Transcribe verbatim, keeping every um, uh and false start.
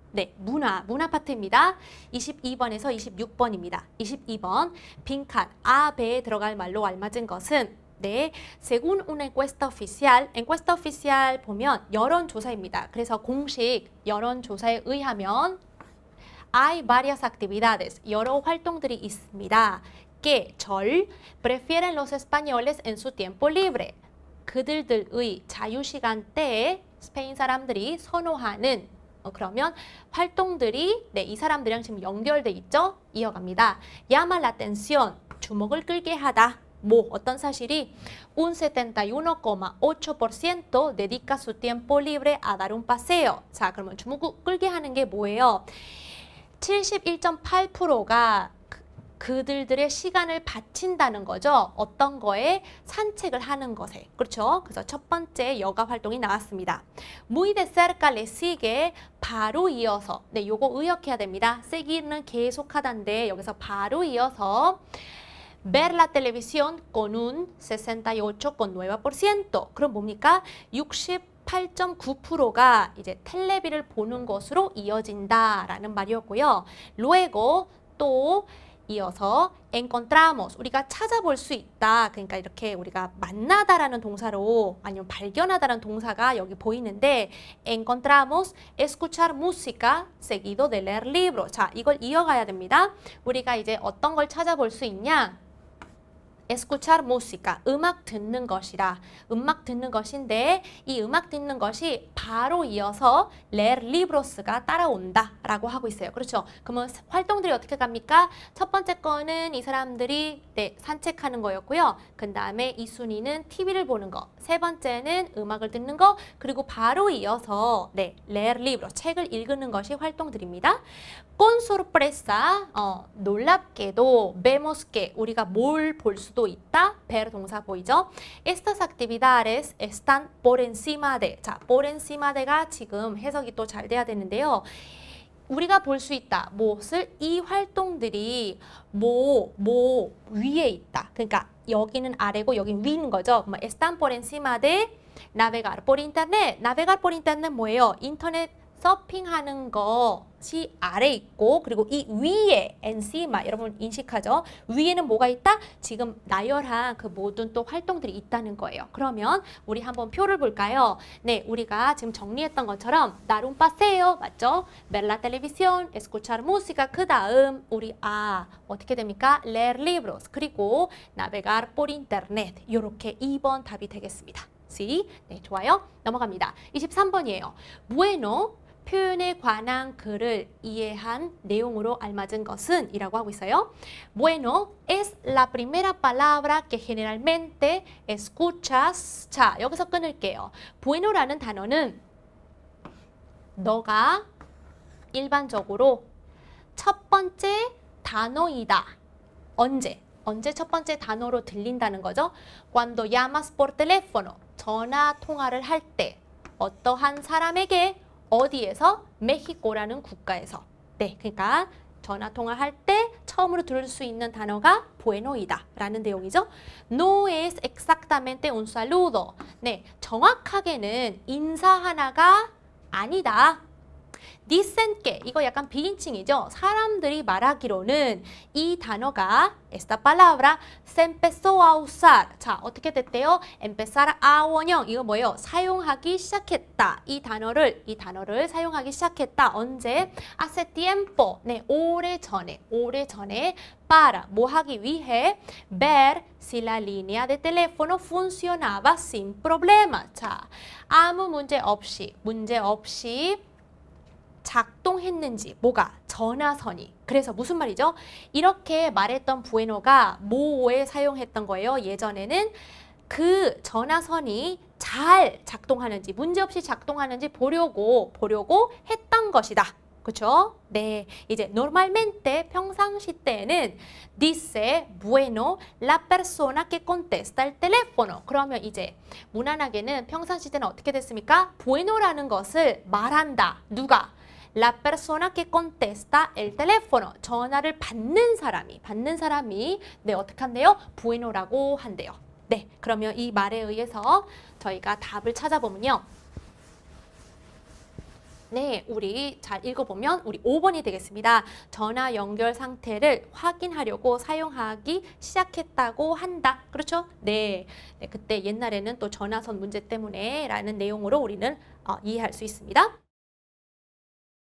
네, 문화, 문화 파트입니다. 이십이 번에서 이십육 번입니다. 이십이 번, 빈칸, 아, 배에 들어갈 말로 알맞은 것은 네, según una encuesta oficial, encuesta oficial 보면 여론조사입니다. 그래서 공식 여론조사에 의하면 hay varias actividades, 여러 활동들이 있습니다. que 절, prefieren los españoles en su tiempo libre. 그들들의 자유시간 때에 스페인 사람들이 선호하는 어, 그러면 활동들이 네, 이 사람들이랑 지금 연결돼 있죠? 이어갑니다. llama la atención, 주목을 끌게 하다. 뭐 어떤 사실이 un setenta y uno coma ocho por ciento dedica su tiempo libre a dar un paseo. 자, 그러면 주목을 끌게 하는 게 뭐예요? 칠십일 점 팔 퍼센트가 그들들의 시간을 바친다는 거죠. 어떤 거에? 산책을 하는 것에. 그렇죠? 그래서 첫 번째 여가 활동이 나왔습니다. Muy de cerca le sigue, 바로 이어서. 네, 요거 의역해야 됩니다. seguir는 계속하다인데 여기서 바로 이어서 ver la televisión con un sesenta y ocho coma nueve por ciento. 그럼 뭡니까? 육십팔 점 구 퍼센트가 이제 텔레비를 보는 것으로 이어진다라는 말이었고요. luego 또 이어서 encontramos, 우리가 찾아볼 수 있다. 그러니까 이렇게 우리가 만나다라는 동사로 아니면 발견하다라는 동사가 여기 보이는데 encontramos escuchar música seguido de leer libros. 자, 이걸 이어가야 됩니다. 우리가 이제 어떤 걸 찾아볼 수 있냐? escuchar música, 음악 듣는 것이라. 음악 듣는 것인데 이 음악 듣는 것이 바로 이어서 leer libros가 따라온다 라고 하고 있어요. 그렇죠? 그러면 활동들이 어떻게 갑니까? 첫 번째 거는 이 사람들이 네, 산책하는 거였고요. 그 다음에 이 순위는 티비를 보는 거. 세 번째는 음악을 듣는 거. 그리고 바로 이어서 네, leer libros, 책을 읽는 것이 활동들입니다. con sorpresa, 어, 놀랍게도 vemos que, 우리가 뭘 볼 수도 있다. ver 동사 보이죠? Estas actividades están por encima de. 자, por encima de가 지금 해석이 또 잘 돼야 되는데요. 우리가 볼 수 있다. 무엇을? 이 활동들이 뭐, 뭐 위에 있다. 그러니까 여기는 아래고 여기는 위인 거죠. 그러면 están por encima de navegar por internet. navegar por internet 뭐예요? 인터넷 서핑하는 것이 아래 있고 그리고 이 위에 encima 여러분 인식하죠? 위에는 뭐가 있다? 지금 나열한 그 모든 또 활동들이 있다는 거예요. 그러면 우리 한번 표를 볼까요? 네, 우리가 지금 정리했던 것처럼 dar un paseo 맞죠? ver la televisión, escuchar música 그 다음 우리 아 어떻게 됩니까? leer libros 그리고 navegar por internet 이렇게 이 번 답이 되겠습니다. C. 네, 좋아요. 넘어갑니다. 이십삼 번이에요. bueno 표현에 관한 글을 이해한 내용으로 알맞은 것은 이라고 하고 있어요. Bueno es la primera palabra que generalmente escuchas. 자, 여기서 끊을게요. bueno라는 단어는 너가 일반적으로 첫 번째 단어이다. 언제? 언제 첫 번째 단어로 들린다는 거죠? Cuando llamas por teléfono. 전화 통화를 할 때 어떠한 사람에게 어디에서? 멕시코라는 국가에서. 네, 그러니까 전화 통화할 때 처음으로 들을 수 있는 단어가 bueno이다 라는 내용이죠. No es exactamente un saludo. 네, 정확하게는 인사 하나가 아니다. dicen que, 이거 약간 비인칭이죠. 사람들이 말하기로는 이 단어가 esta palabra se empezó a usar. 자, 어떻게 됐대요? empezar a 원형, 이거 뭐예요? 사용하기 시작했다. 이 단어를, 이 단어를 사용하기 시작했다. 언제? hace tiempo. 네, 오래전에, 오래전에 para, 뭐 하기 위해? ver si la línea de teléfono funcionaba sin problema. 자, 아무 문제 없이, 문제 없이 작동했는지 뭐가? 전화선이. 그래서 무슨 말이죠? 이렇게 말했던 부에노가 뭐에 사용했던 거예요? 예전에는 그 전화선이 잘 작동하는지 문제없이 작동하는지 보려고 보려고 했던 것이다. 그렇죠? 네, 이제 normalmente 평상시 때에는 dice bueno la persona que contesta el teléfono. 그러면 이제 무난하게는 평상시 때는 어떻게 됐습니까? bueno라는 것을 말한다. 누가? La persona que contesta el teléfono. 전화를 받는 사람이, 받는 사람이 네, 어떻게 한대요? bueno라고 한대요. 네, 그러면 이 말에 의해서 저희가 답을 찾아보면요. 네, 우리 잘 읽어보면 우리 오 번이 되겠습니다. 전화 연결 상태를 확인하려고 사용하기 시작했다고 한다. 그렇죠? 네, 네 그때 옛날에는 또 전화선 문제 때문에 라는 내용으로 우리는 어, 이해할 수 있습니다.